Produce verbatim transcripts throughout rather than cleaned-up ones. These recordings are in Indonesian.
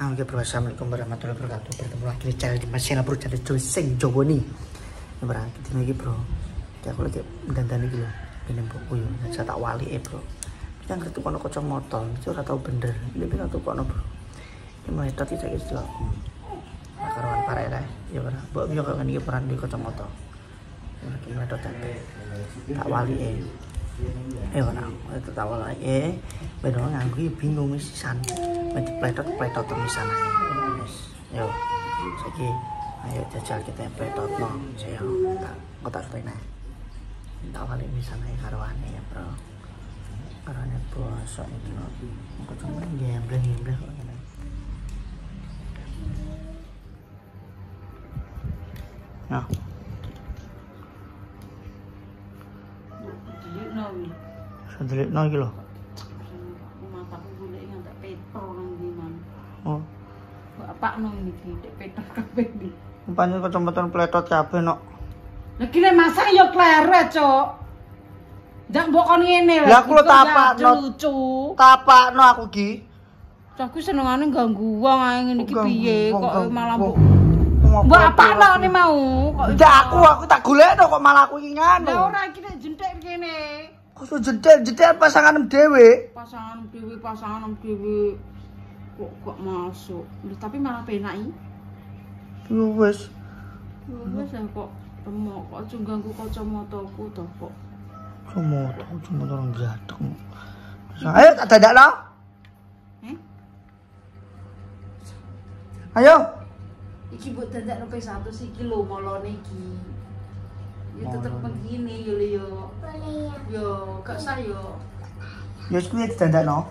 Oke bro, assalamualaikum warahmatullahi wabarakatuh. Bertemu lagi di channel Dimas Channel bro, channel Joy Sing Jowo nih. Ini berangkat lagi bro. Jadi aku lagi dandan iki lho. Ini buku yo, saya tak wali eh bro. Kita ngerti kono kacamata, itu ora tau bener. Ini ben tau kono bro. Ini mulai tadi saya iki lho. Karuan parek ae. Ya ora. Mbok yo kok ngene iki peran di kacamata. Iki mulai tadi. Tak wali eh. Eh ora, itu tak wali eh. Ben nganggo bingung sisan. Pletot-pletot tulisan aja. Yo, saiki ayo jajal kita pletot no. Saya tak kotak rene. Tak balik misalnya karuane ya bro. Karuane bosok itu. Aku cuma gembleng-gembleng kok ngene. Nah. Sedelik no iki lho. Oh. Apa nang iki dek petok kabeh iki. Umpane kacamata pletot kabeh nok. Lah ki le masang yo kleret, Cuk. Ndak mbok kon ngene wae. Lah aku lho tapakno. Lucu. Tapakno aku ki. Aku senengane ganggu wong ae ngene iki piye kok malah mbok. Mbok Mbok apakno ne mau kok. Ndak aku aku tak golekno kok malah aku iki nganu. Lah ora iki nek jentik kene. Kok jentik-jentik pasangan dhewe. Pasangan dhewe, pasangan dhewe. Kok kok masuk. Loh, tapi malah penak iki. Yo wis. Yo wis kok remok kok aja ganggu kacamataku to kok. Kacamata cuma orang jadeng. Ayo tak dadakno. Eh? Ayo. Iki mbok dadakno P satu iki lho molone iki. Ya tetep begini yo yo. Boleh ya. Yo, gak sah yo. Ya wis kuwi dadakno.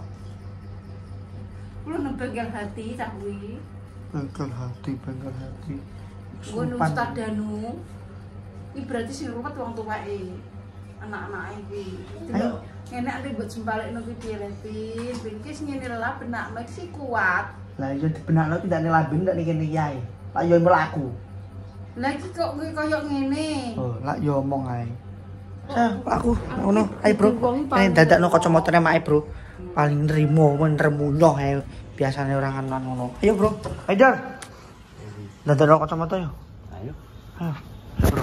Lu nang bengkel hati cah kuwi. Bengkel hati, bengkel hati. Ngono Ustaz Danu. Iki berarti sing ruwet wong tuweke. Anak-anake iki. Ayo. Enak nek mbok jembalekno kuwi piye Levin. Ben iki sing ngene lah benakno iki kuat. Lah iya dibenakno tidak nelabing ndak kene yae. Lah yo mlaku. Lah iki kok kuwi koyo ngene. Oh, lah yo omong ae. Eh, aku ngono. Ayo bro. Eh dadakno kacamatane mak bro. Paling nrimo men remunyoh ae. Biasane orang anan ngono. Ayo bro. Haidar. Dadakno kacamata yo. Ayo. Ayo. Bro.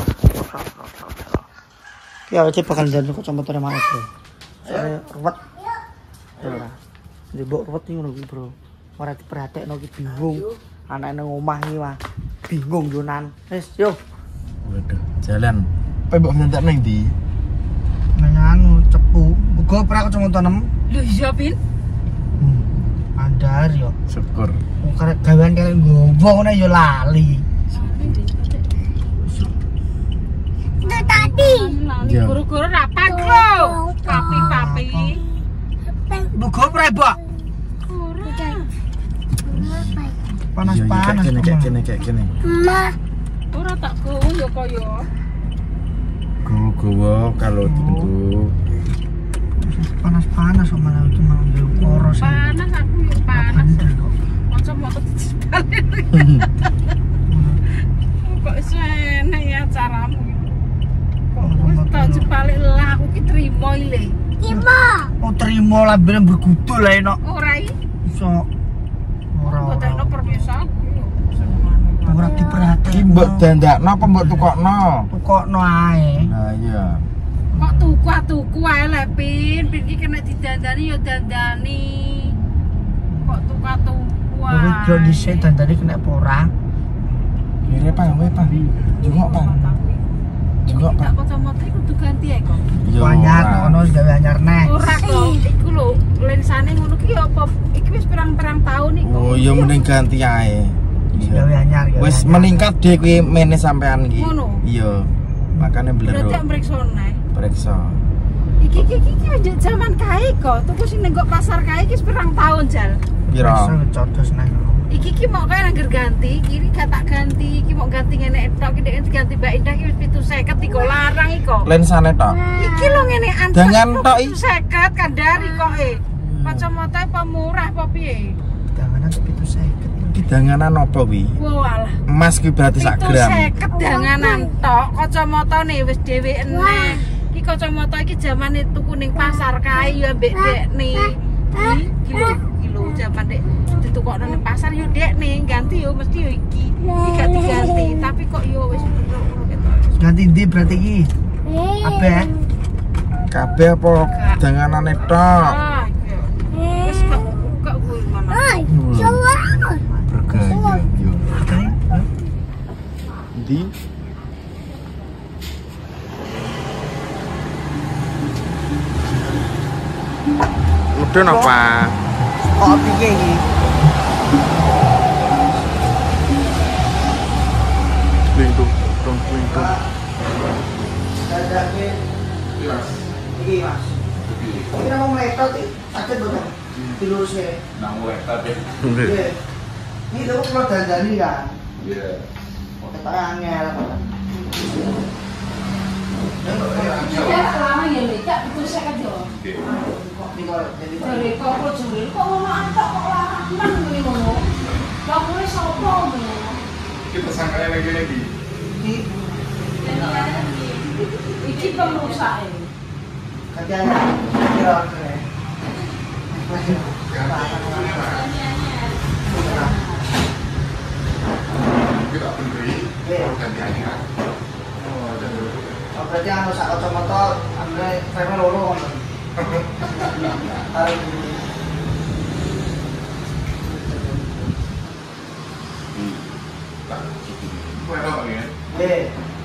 Ya wis bakal dadakno kacamatane mak bro. Ayo ruwet. Ayo ora. Mbok ruwet iki ngono bro. Ora diperhatekno ki bingung. Anake nang omah iki mah bingung yo nan. Wis yo. Waduh, jalan. Apa mbok nyentak nang ndi? Nang anu cepu. Muga pra kacamata nem. Lho iya Pin. Hmm. Andar yo. Syukur. Wong karek gawean kalian gowo ngono yo lali. Itu tadi. Guru-guru rapat lho. Papi-papi. Muga pra, Mbok. Panas-panas kene kayak kene kayak kene. Ma. Ora tak gowo ya kaya. Gowo kalau tunggu. Panas-panas kok malah itu malah yo poros. Panas aku yo panas. Kanca motor dibalik. Kok iso enek ya caramu. Kok wis tak jebalik lah aku ki trimo ile. Trimo. Oh trimo lah ben bergudul ae nok. Ora iki. Iso. Ora ora. Botekno perpisahan. Ora diperhatekno. Ki mbok dandakno apa mbok tukokno? Tukokno ae. Nah iya. Kok tuku-tuku ae le Pin, Pin iki kena didandani yo dandani. Kok tuku-tuku ae. Wis yo dhisik dandani kena apa ora? Mire Pak, wae Pak. Jungok Pak. Jungok Pak. Kacamata iki kudu ganti ae kok. Anyar ngono wis gawe anyar neh. Ora kok, iku lho lensane ngono ki apa iki wis pirang-pirang tahun iki. Oh, ya mending ganti ae. Gawe anyar ya. Wis meningkat deh kuwi mene sampean iki. Ngono? Iya. Makane blerok. Berarti mriksa neh. Periksa. Iki iki iki iki zaman kae kok. Tuku sing ning pasar kae iki pirang tahun jal. Piro? Codos neh. Iki ki mau kae nangger ganti, kiri gak tak ganti, iki mau ganti ngene tok, iki nek diganti Mbak Indah iki wis tujuh puluh iki larang iki kok. Lensane tok. Iki lho ngene antek. Dengan tok iki tujuh puluh kandari kok e. Kacamata apa murah apa piye? Danganan tujuh puluh. iki danganan apa kuwi? Walah. Emas kuwi berarti sak gram. tujuh puluh danganan tok, kacamatane wis dhewe eneh. Iki kacamata iki jamane tuku ning pasar kae ya mbek dekne. Iki lho, iki lho jaman dek ditukokno nang pasar yo dekne ganti yo mesti yo iki. Iki gak diganti, tapi kok yo wis ketok. Ganti ndi berarti iki? Kabeh. Kabeh apa janganane tok. Ah, iya. Wis gak buka kuwi mana. Bergaya yo. Ndi? Udah apa? Kok piye iki? Lingtung, tong lingtung. Dadake. Iya. Iki, Mas. Kira mau meletot iki, sakit boten? Dilurusne. Nang letat ya. Iya. Ini lho kalau dandani kan. Iya. Kok ketok angel. Ya lama ya lecak betul saya kan yo. Oke. Kok niku jadi Dari kok kok jengkel kok ngono antok kok laraman ngene ngono. Lah kuwi sapa ngono? Kita sangkanya lagi lagi. iki Iki pemrusake. kerjanya kira kira. Kita beri. Iya. Gantiannya. Oh, berarti anu sak kacamata ambil frame loro ngono. Tarik dulu. Tak. Kue dong ya. Iya.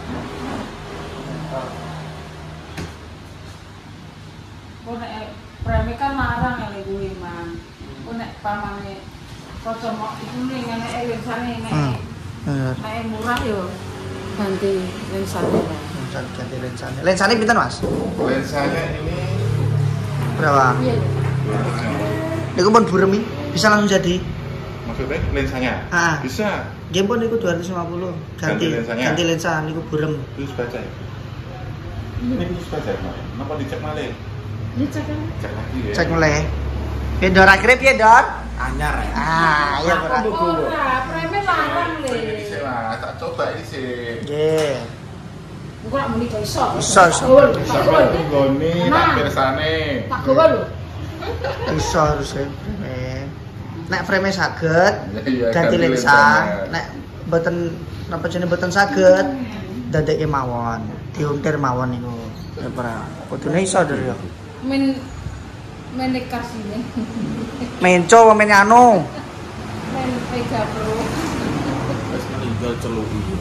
Kok nek premi kan larang ya kuwi man. Kok nek pamane kacamata iku ning ngene lensane nek Bener. nek murah yo ganti lensane. Lensa ganti lensanya. Lensanya pinten, Mas? Lensanya ini Berapa? Iya. Niku pun burem iki, bisa langsung jadi. maksudnya lensanya. Ah. Bisa. Game pun niku dua ratus lima puluh. Ganti Ganti lensanya? ganti lensa niku burem. Terus baca ya. Ini terus baca ya. Kenapa dicek malah? Ini cek kan. Cek lagi ya. Cek mulai. Piye Dor akhirnya piye Dor? Anyar ya. Ah, iya ora. Ora, premi larang Ini le. sih lah, tak coba ini sih. Nggih. Engko lak muni kok iso. Iso, iso. Bisa kok tunggoni tak pirsane. Tak gowo lho. Iso harus e. Nek frame saged Iya, ganti ganti lensa, lensanya. nek mboten napa jenenge mboten saged dadekke mawon, diuntir mawon niku. Ya ora. Kudune iso Dor ya. Men menekasine. Menco apa men anu? Men Vega Pro. Wis meninggal celuk iki.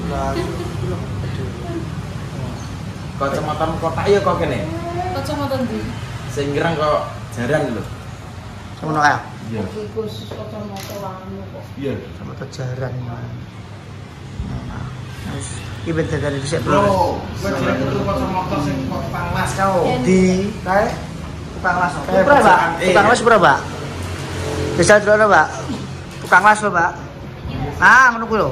Kacamata kotak ya kok kene. Kacamata ndi? Sing ngerang kok jaran lho. Ngono kae. Iya. Iki khusus kacamata wanu kok. Iya. Sama kejaran Mas. Nah, wis iki ben dadane dhisik, Bro. Bro, kowe jare kudu kacamata sing kok panglas kau. Di kae tukang las. Kayak Berapa, Pak? perusahaan, Tukang eh. las berapa, Pak? Bisa dulu, Pak. Tukang las lho, Pak. Nah, ngono kuwi lho.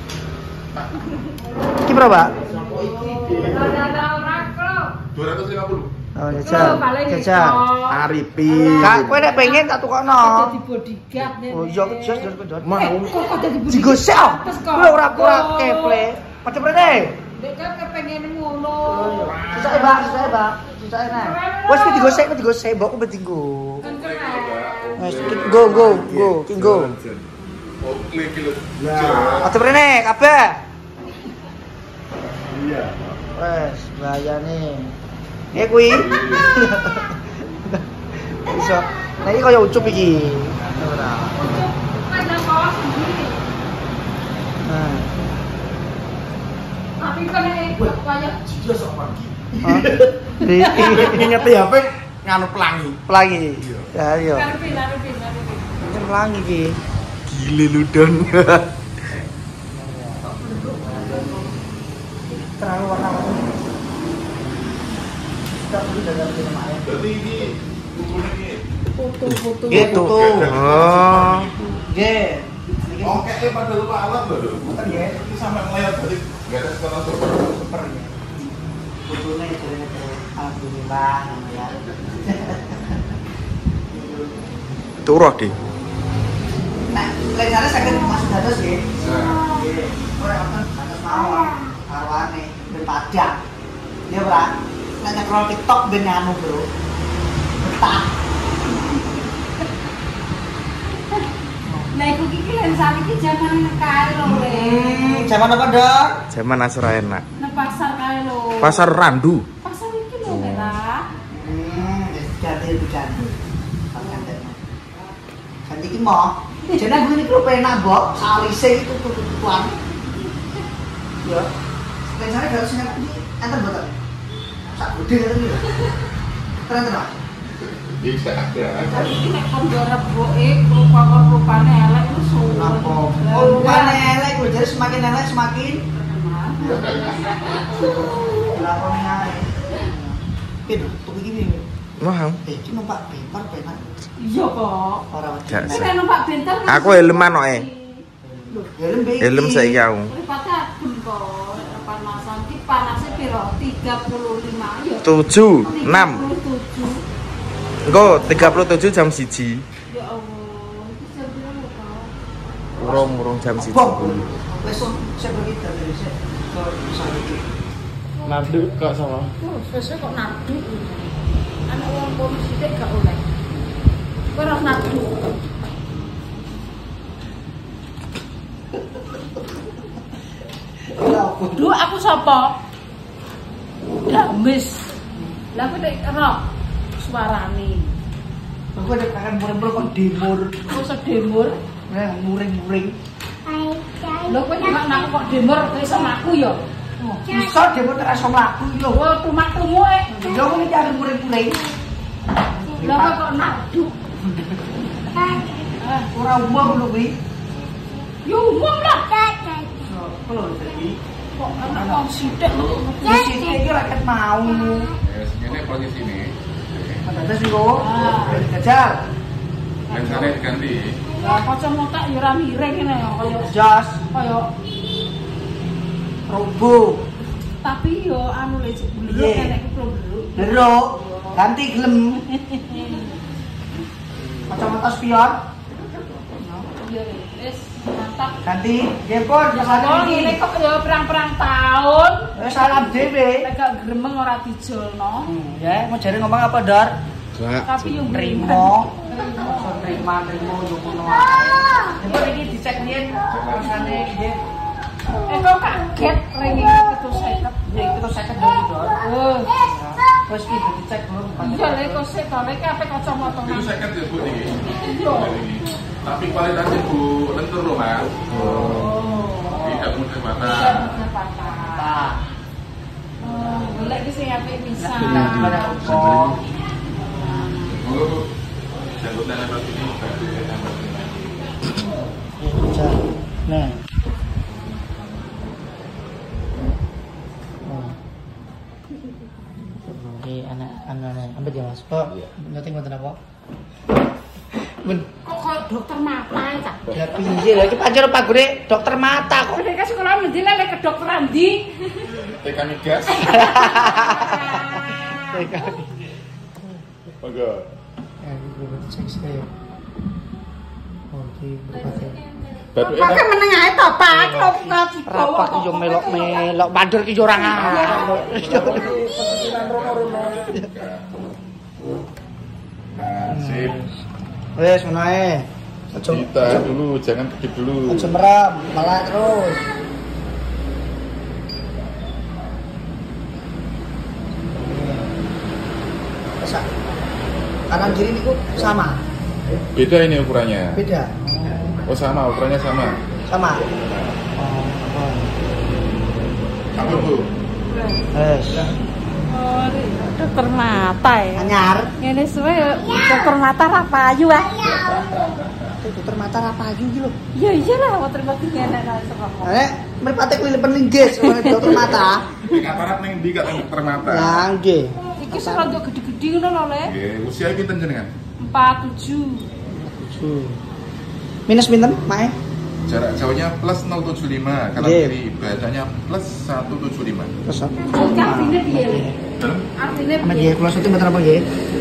Iki berapa, Pak? Ora ora kok. dua ratus lima puluh. Oh, jajal. Jajal. Arifin. Kak, kowe nek pengen tak tukokno. Jadi bodyguard nih. Oh, iya, jos jos kok. Mau. Kok kok jadi bodyguard? Digosek. Terus kok. Kowe ora ora keple. Macam rene. Dek kan kepengen ngono. Susah, Pak, susah, Pak. Susah nah. Wes kuwi digosek, kuwi digosek, mbok ku betinggo. Kan keren. Wes go go go, ki go. Oh, klik kilo. Ya. Macam rene kabeh. Iya. Wes, bayane. Eh kuwi. Iso. Nah iki kaya ucup iki. Ora. Kan nang bawah sendiri. Nah. Tapi kan ikut kayak Dia sok pagi. Di Ingat ya H P nganu pelangi. pelangi. Ya iya. karpin, karpin, karpin. Ini pelangi iki. Gile lu Don. Terlalu warna-warni. Kita beli dalam rumah ya. Berarti ini bukunya ini. Foto-foto. Gitu. Oh. Nggih. Oh, kayaknya pada lupa alat loh. Bukan ya. Ini sampai melayar tadi. Gak ada sekolah super. Super ya. Fotonya jenenge alhamdulillah ya. Turoh di. Nah, lensane saged masuk dados nggih. Nah, Nggih. Ora wonten dados mawon arwane ben padang. Ya, Bro. Nek nyekrol TikTok ben anu, Bro. Betah. Lah iku iki lensa iki jaman kae lho, Hmm, zaman apa, Dok? Zaman Asra enak. Nang pasar kae lho. Pasar Randu. Pasar iki lho, Merah. Hmm, ganti itu ganti. Ganti. Ganti iki mau. Jane aku iki penak, Mbok. Salise itu tutupan. Ya. Lensane harus nyampe iki enten mboten. Sak gede ngene lho. Keren-keren. Bisa ada. Tapi iki nek kondo reboke rupa-rupane elek itu suwe. Apa? Oh, rupane elek lho, jadi semakin elek semakin lakone ae. Piye, tuku iki piye? Mahal. Eh, iki numpak bempar penak. Iya kok. Ora wedi. Gak sih. Nek numpak bentar kan. Aku helman kok, eh. Lho, helm piye? Helm saiki aku. Mripate adem kok. Panasan iki panase piro? tiga puluh lima ya. tujuh, enam. tiga puluh tujuh. Engko tiga puluh tujuh jam siji. Ya Allah, iki jam piro kok? Urung-urung jam siji. Wes saya pergi dari sini ke sana iki. Nadu kok sama. Oh, sesuk kok nadu. Anak wong polisi sithik gak oleh. Kowe ora nadu. Duh, aku sapa? Damis. Lah aku nek ero suarane. Aku ada kangen mureng-mureng kok demur. Kok sedemur? Nah, muring-muring. Lho kowe nek aku kok demur iso mlaku ya. Iso demur terasa mlaku iki lho. Wah, tumak-tumu e. Lho kok iki ada muring-muring. Lho kok kok nadu. Ah, ora umum lho kuwi. Ya umum lah. Kalau iki Kok anak wong sithik lho. ya sithik iki rakyat mau. Ya, segini posisi ini. Ada sih kok. Gajal. Lensanya diganti. Lah kacamata ya ora miring ngene ya kaya Jas, kaya robo. tapi yo anu lek blek Iya. enek keblok. Lero, ganti gelem. Kacamata spion, Iya wis mantap. ganti jempol Ya pesane kok iki. ngene kok ya perang-perang tahun. Wis salam dhewe. Lek gak gremeng ora dijolno. Hmm, ya, mau jare ngomong apa, Dor? Tapi yo Trimo. Terima, trimo yo ngono ae. Jempol iki dicek yen rasane nggih. Eh kok kaget ring iki ketus seket. Ya itu seket dong, Dor. Oh. Wis iki dicek belum. Iya lek kok sik to lek ape kacamata. Itu second ya Bu ini. Iya. Tapi kualitasnya Bu lentur loh Mas. Oh. Tidak mudah mata. Tidak patah. Oh, golek iki sing apik pisan. Nah, kok Monggo Bu. Jangkutan apa ini? Bantu saya tambah ini. Nah. Oke, anak anak ambil ya Mas. Kok ngerti mboten apa? Ben, Kok kok dokter mata ya, Cak? ya piye lha iki pancen Pak Gure dokter mata kok. Kok nek sekolah mesti lek kedokteran di. T K Migas. Monggo. Eh, iki cek saya. Oke, berpatih. Batu Pakai enak. meneng ae to, Pak. Kok Rapat yo melok-melok, bandur ki yo ora ngono. Nah, sip. Wes ngono ae. Aja Kita dulu, jangan kedip dulu. aja merem, malah terus. Bisa. Kanan kiri niku sama. Beda ini ukurannya. Beda. Oh sama, ukurannya sama. Sama. Oh, oh. Apa Bu? Wes. Oh, dokter mata ya. Anyar. Ngene suwe dokter mata ra payu ah. Dokter mata ra payu iki lho. Ya iyalah dokter mata enak ra sekolah. Nek mripate kelilipan linggis dokter mata. Katarak ning ndi kata dokter mata? Ya nggih. Iki serondo gede-gede ngono lho, Le. Nggih, usia pinten jenengan? empat puluh tujuh. Minus pinten, Mae? Jarak jauhnya plus nol tujuh lima, kanan Nggih. kiri bacanya plus seratus tujuh puluh lima. Terus apa? Artine piye? Le? Dalam? Artine Amat piye? nggih, kula syuting mboten apa nggih?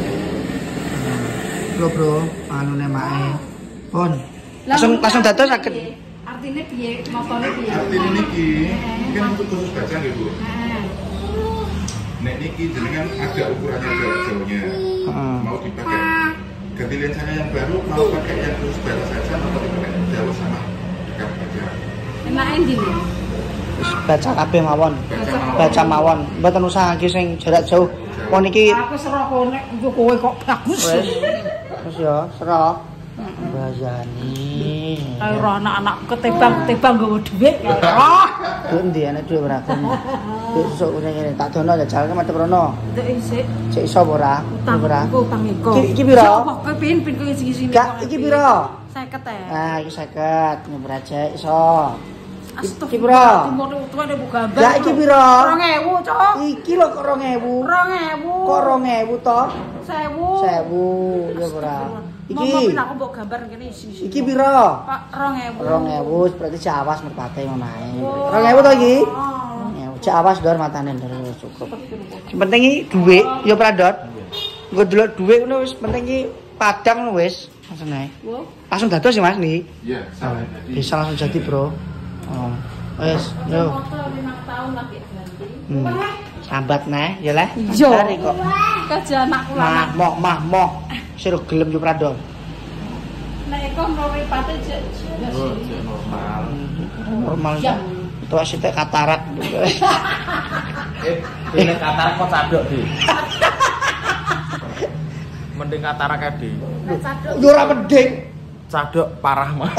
Bro, bro, anune Mae. Pun. Langsung langsung dados saged. Artine piye? Motone piye? Artinya niki, ini kan untuk khusus baca nggih Bu. Nah. Nek niki jenengan ada ukurannya jarak jauhnya. Heeh. Mau dipakai ganti lensanya yang baru mau pakai yang khusus baru saja atau pakai jauh sama dekat aja. Enak endi nih? Baca kabeh mawon. Baca mawon. Mboten usah iki sing jarak jauh. Mon iki Aku serah kowe yo kowe kok bagus. wis. Wis ya, serah. Bayani. Kae ora anak-anak ketebang-tebang nggowo dhuwit ya ora. Duit ndi ana dhuwit ora kon. Duit sesuk ngene tak dono jajalke madhep rono. Ndek isik. Cek iso apa ora? Utang Ora. utang iko. Iki iki pira? Kok pin pin kok sing-sing. Gak iki pira? seket e. Ah, iki seket. Nyebur aja iso. Iki pira? pira? Timone utuane mbok gambar. Gak iki pira? dua ribu, Cok. Iki lho kok dua ribu. dua ribu. Kok dua ribu to? seribu. seribu ya ora. Iki Iki aku mbok gambar kene isi. iki pira? Pak dua ribu. dua ribu berarti Jawas merpate mamae. dua ribu to iki? Ya, Jawas dor matane dor cukup. Sing penting iki dhuwit ya Pradot. Nggo delok dhuwit ngono wis penting iki padang ngono wis. Langsung ae. Langsung dados ya Mas nih. Iya, sama. Bisa langsung jadi, Bro. Oh. Wes, yo. lima tahun lagi ganti. Hmm. Sambat neh, ya leh. Iya. Cari kok. Kerja anakku Mah, lanang. moh, mah, moh. Sira gelem yo Pradot. Nek kok mripate jek Oh, cek normal. Normal ya. Itu asitek katarak. Eh, ini katarak kok cadok, Di. Mending katarak ae, Di. Yo ora mending. Cadok parah mah.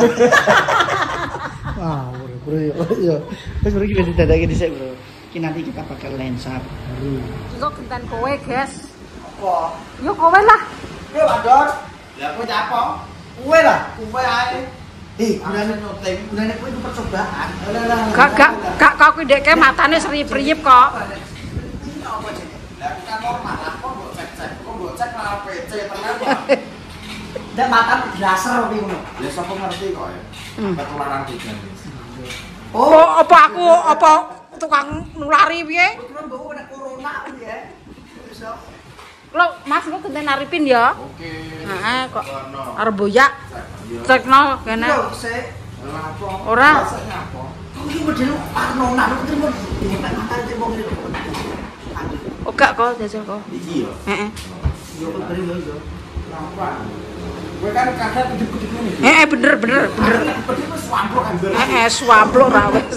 Wah, bro, bro, yo, yo. Wis bro iki wis dadake dhisik, Bro. Iki nanti kita pakai lensa baru. Iku genten kowe, Guys. Apa? Yo kowe lah. Yo, Pradot. Ya kowe apa? Kowe lah, kowe ae. Eh, gunane nyoteng, gunane kowe itu percobaan. Gak gak gak kok kuwi ndek matane seri-priyip kok. Ndak makan blaser iki ngono. Ya sapa ngerti kok ya. Ketularan hujan. Oh, apa aku apa tukang nulari piye? Kira mbok kena corona ya. Iso. Lo Mas kok genten naripin ya? Oke. Heeh, kok arep boyak. Cekno kene. Yo sik. Apa? Ora. Rasanya apa? Kok iki model Arnona lu terima. Iki nek makan terima ngene. Oh gak kok jajal kok. Iki ya. Heeh. Yo kok terima yo. Kenapa? Gue kan kadang gede-gede ngene. Heeh bener bener bener. Gede wis swamplok kan. Heeh swamplok ra wis.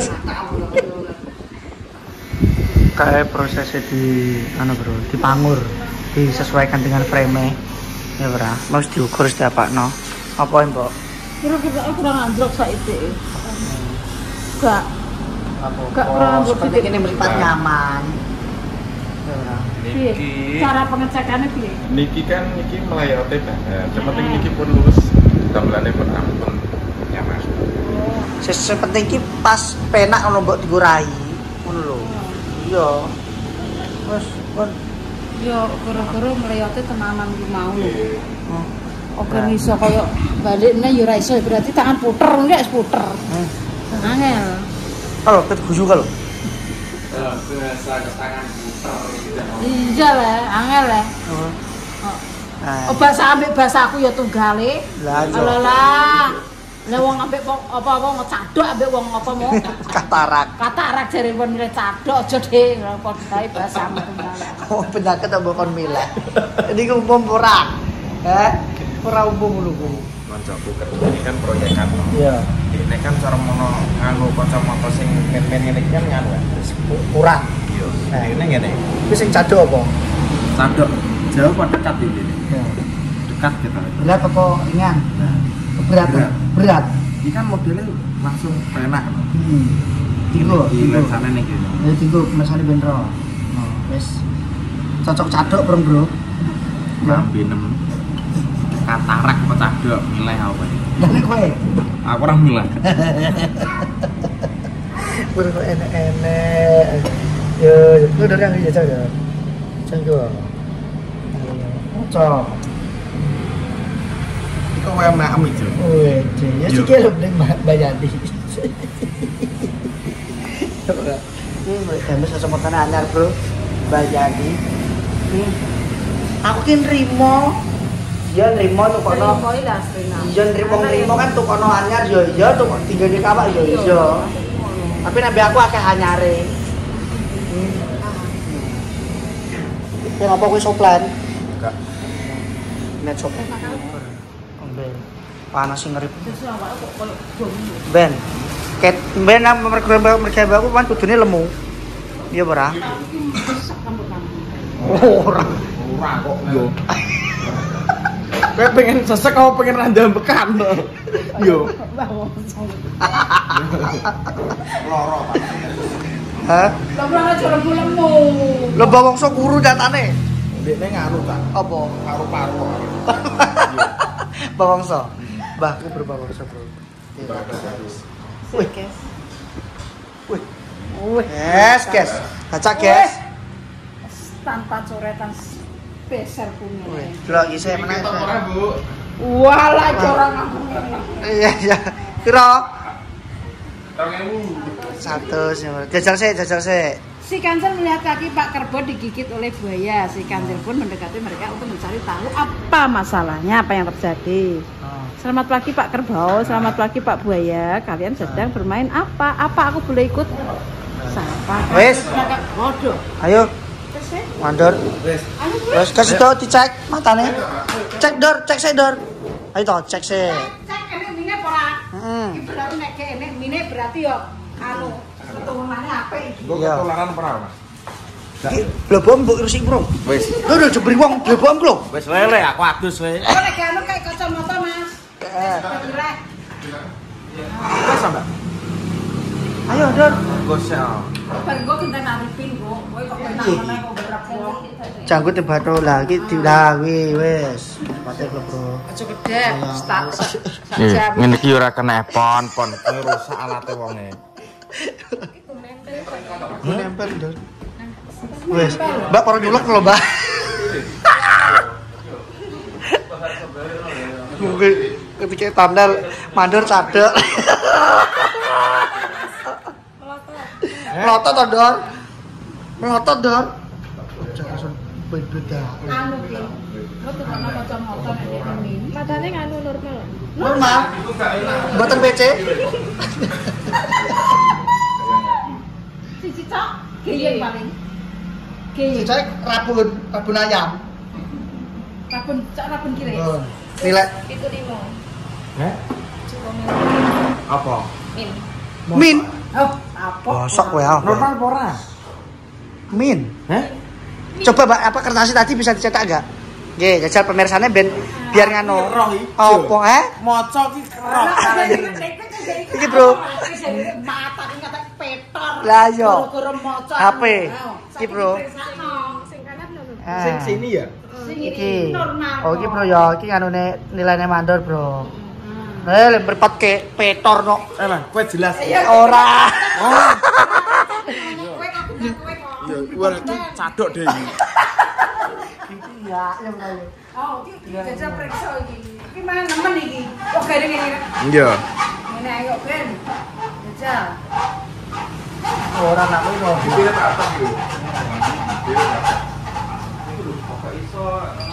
Kayak prosesnya di anu bro, dipangur, disesuaikan dengan frame ya bro, mau diukur setiap no apa yang mbok? Kira-kira aku kurang anjlok saiki. Gak Apa? Gak kurang Oh, seperti lebih. ini meripat nyaman ya bro. piye? Cara pengecekannya piye? Niki kan niki melayote banget. Yang penting niki pun lulus, gamelane pun ampun. Ya Mas. Se penting ki pas penak ono mbok dikurai ngono lho. Iya. Wes, kon Yo gara-gara mleyote tenanan ki mau lho. oh, Oke iso koyo balikne yo ora iso berarti tangan puter nek puter. hmm. Angel. Kalau ket guyu kalau. Biasa ke tangan puter gitu. Iya lah, angel lah. Oh. Nah, Oh bahasa ambek bahasa aku ya tunggale. Lah, iya. Alalah. Lah wong ambek apa-apa ngecadok ambek wong apa mau katarak. katarak jare pun milih cadok aja deh padha bae bahasamu tunggale. Oh, penyakit apa kon milih. Ini umum ora. Eh, ora umum lho ku. Kancaku kerja ini kan proyekan. Iya. Ini kan cara mono nganggo kacamata sing men-men ngene iki kan nganu. Kurang. Iya. Nah, Ini ngene. Iki sing cadok apa? Cadok jauh kok dekat ini. Ya. Dekat gitu. Berat apa ringan? Berat. Berat. Berat. Ini kan modelnya langsung penak. Hmm. Tigo, Di tigo. sana nih gitu. Ya tigo masane benro. Oh, wis. Cocok cadok, Bro, Bro. Ya. Lambe nem. Katarak apa cadok milih apa iki? Dari kowe. Aku ora milih. Bro, kok enak-enak. Yo, lu dari yang aja ya. Cenggo. Cocok. Iku wae maem iki. Wih, ya sih kira udah bayadi. Ini mereka bisa sama tanah anyar bro, bayadi. Aku kan Rimo, ya Rimo tuh kono. Rimo iki lah asline. Iya Rimo Rimo kan tuh kono anyar, yo iya tuh tinggal di kawak yo iya. Tapi nabi aku akeh anyare. Yang apa kue soplan? Enggak. Net soplan. Panas sing ngerip. Terus awak kok koyo dom. Ben. Ket ben nang mergo mergo aku kan kudune lemu. Iya ora? Besek rambut kamu. Ora. Ora kok yo. Kowe pengen sesek apa pengen randambekan to? Yo. Loro Pak. Hah? Lah ora aja lemu. Lho bawangsa kuru jatane. Ndekne nganu ta. Apa? Paru-paru. Bawangsa. Mbahku berbawangsa, Bro. Wih, guys. Wih. Wih. Yes, guys. Baca, guys. Tanpa coretan spesial punya. Wih, delok iki saya menang. Ora, Bu. Walah corang aku ngene. Iya, iya. Kira dua ribu. satu sih. Jajal sih, jajal sih. Si Kancil melihat kaki Pak Kerbo digigit oleh buaya. Si Kancil pun mendekati mereka untuk mencari tahu apa masalahnya, apa yang terjadi. Selamat pagi Pak Kerbau, selamat pagi Pak Buaya. Kalian sedang bermain apa? Apa aku boleh ikut? Siapa? Wes. Bodoh. Ayo. Mandor. Wis. Wes kasih tau dicek matane. Cek dor, cek saya dor. Ayo toh, cek sih. Cek ini mine ora. Heeh. Iki berarti nek kene mine berarti yo anu keturunannya apa iki? Kok ketularan ora, Mas? Iki blebom mbok rusik, Bro. Wis. Lho lho jebri wong blebom lho. Wis lele aku adus we. Kok nek anu kayak kacamata, Mas. Eh. Kira. Wis sampe. Ayo, Dor. Gosel. Bar gua kita naripin kok. Kowe kok penak meneh kok berap wong. Jangkut tebatu lah iki dilawi wis. Pate lho, Bro. Aja gede, tak Iya, ngene iki ora kena pon, pon rusak alate wonge. Nempel, Dor. Wis, Mbak para nyulek lho, Mbak. Mungkin ketika tandal mandor cadek. Melotot to, Dor. Melotot, Dor. Jangan beda. anu ki. Lo tuh ana kacamata nek ini. Matanya nganu normal. Normal. Mboten P C. Siji cok, geyeng paling. Geyeng. Cek rabun, rabun ayam. Rabun, cok rabun kire. Oh, nilai Itu limo. Heh? Apa? Min. min. Oh, apa? Bosok kowe ah. Normal apa ora? Min. Heh? Coba Mbak, apa kertasnya tadi bisa dicetak enggak? Nggih, jajal pemirsane ben biar nganu. Roh iki. Apa, eh? Maca ki kerok. Iki, Bro. Mata ki kata petor. Lah yo. Goro-goro maca. H P. Iki, Bro. Sing kanan lho. Ah. Sing sini ya? Sing Iki. iki normal. Oh, iki Bro ya, iki nganune nilainya mandor, Bro. Eh, lek berpat ke petor no. Eh, Mas, kowe jelas. Ora. Oh, Kowe kok kowe kok. iya, wah iki cadok deh iki. Iya, ya Bro. Oh, iki jajal periksa iki. Iki mana nemen iki? Kok garing ngene. Iya. Ngene ayo Ben. Jajal. Ora nak ngono. Dipilih ke atas gitu. Kok iso?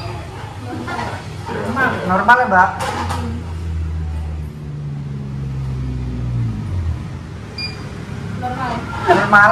Normal ya, Mbak? Normal. Normal.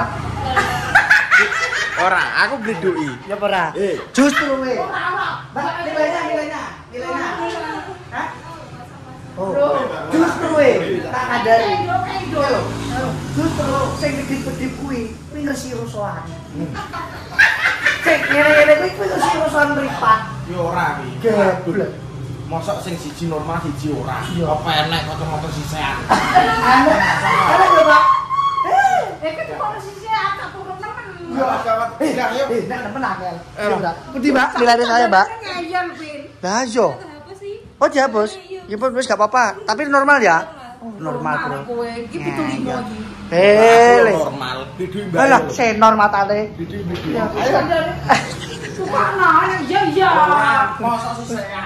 Ora, aku gleduki. Ya ora. Eh. Justru we. Mbak, nilainya, nilainya, nilainya. Hah? Oh, justru we. Tak ngandari. Justru sing gedhe-gedhe kuwi, kuwi ngresi rusuhan. Sing ngene-ngene kuwi kuwi ngresi rusuhan mripat. Ya ora iki. Geblek. Mosok sing siji normal siji ora. Iya. Apa enek kacamata sisean? Anu, ada lho, Mbak. Eh, kan kok sisi tak turun nemen. Ya, gawat. Eh, ayo. Eh, nek nemen angel. Putih, Mbak, nilainya saya, Mbak. Ngayal, Bin. Lah yo. Apa sih? Oh, dihapus. Ya pun wis gak apa-apa, tapi normal ya. Normal, Bro. Kowe iki pitu limo iki. Eh, le. Normal. Bidui mbak. Alah, senor matane. Bidui bidui. Ayo. Supana, ya ya. Mosok sisean.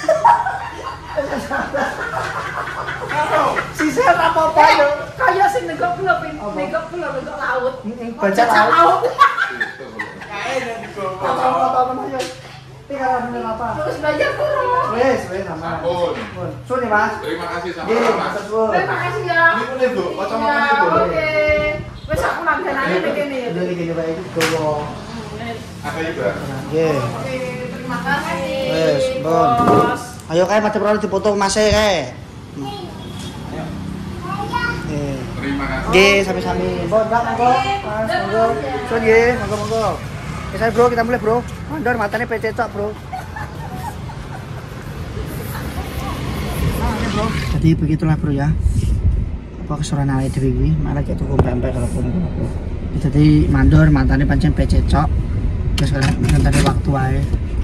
Sisa apa-apa yo. Kayak sing negok pulau Bin. Negok pulau negok laut. Baca laut. Kae nek digowo. Apa-apa mana yo. Tinggal bener apa? Terus belajar terus. Wes, wes sama. Ampun. Sun ya, Mas. Terima kasih sama Nggih, Mas. matur suwun. Terima kasih ya. Ini pun Bu, kacamata Ya, itu Bu. oke. Wes aku langganane nek kene ya. Udah iki coba iki gowo. Ada juga. Nggih. Oke, terima kasih. Wes, bon. Bos. Ayo kae madhep rono dipoto Mas e kae. Eh. Terima kasih. Nggih, sami-sami. Mbok, Mbak, monggo. Mas, monggo. Sun nggih, monggo monggo. Oke, Bro, kita mulai, Bro. Mandor matane P C cok, Bro. Nah, Bro. Jadi begitulah, Bro ya. Apa kesuran awake dhewe iki, malah cek tuku pempek kalau pun. Jadi mandor matane pancen P C cok. Terus sekarang ngenteni waktu wae.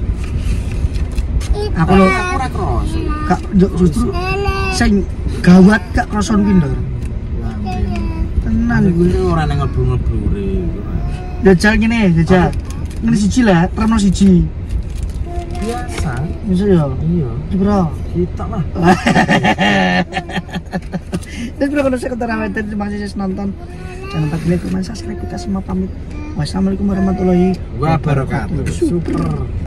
Aku lho ora kroso. Kak justru sing gawat gak kroson ki ndor. Tenan Kuwi ora nang ngeblur-ngeblure. Jajal ngene, jajal. Ngene siji lah, terno siji. Biasa. Bisa ya? Iya. Bro. Kita lah. Terus bro kalau saya ketara wetan terima kasih nonton. Jangan lupa like, comment, subscribe, kita semua pamit. Wassalamualaikum warahmatullahi wabarakatuh. Super.